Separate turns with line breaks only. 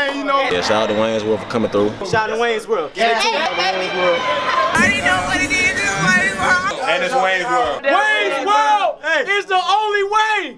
man, you know.
Yeah, shout out to Waynesworth for coming through.
Shout out to Waynesworth.
Yeah.
I didn't know what it is. It's Wayne's World.
And it's Wayne's World.
Wayne's World is the only way.